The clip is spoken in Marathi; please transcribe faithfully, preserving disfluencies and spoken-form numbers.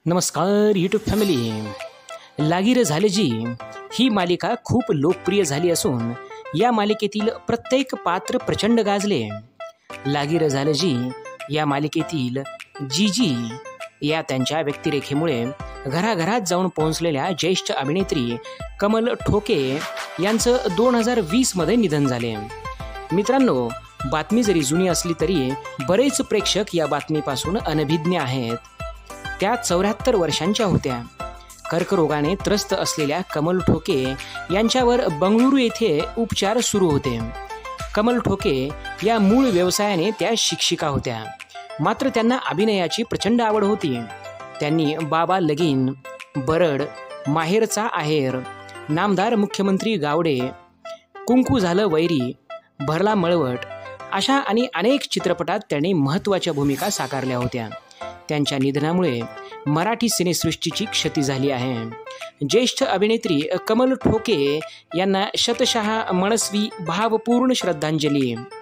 नमस्कार यूट्यूब फॅमिली। लागी रे झाले जी ही मालिका खूप लोकप्रिय झाली असून या मालिकेतील प्रत्येक पात्र प्रचंड गाजले। लागी रे झाले जी या मालिकेतील जीजी या त्यांच्या व्यक्तिरेखेमुळे घराघरात जाऊन पोहोचलेल्या ज्येष्ठ अभिनेत्री कमल ठोके यांचं दोन हजार वीस मध्ये निधन झाले। मित्रांनो, बातमी जरी जुनी असली तरी बरेच प्रेक्षक या बातमीपासून अनभिज्ञ आहेत। त्या चौऱ्याहत्तर वर्षांच्या होत्या। कर्करोगाने त्रस्त असलेल्या कमल ठोके यांच्यावर बंगळुरू येथे उपचार सुरू होते। कमल ठोके या मूळ व्यवसायाने त्या शिक्षिका होत्या, मात्र त्यांना अभिनयाची प्रचंड आवड होती। त्यांनी बाबा लगीन, बरड, माहेरचा आहेर, नामदार मुख्यमंत्री गावडे, कुंकू झालं वैरी, भरला मळवट अशा आणि अनेक चित्रपटात त्यांनी महत्त्वाच्या भूमिका साकारल्या होत्या। त्यांच्या निधनामुळे मराठी सिनेसृष्टीची क्षती झाली आहे। ज्येष्ठ अभिनेत्री कमल ठोके यांना शतशः मनस्वी भावपूर्ण श्रद्धांजली।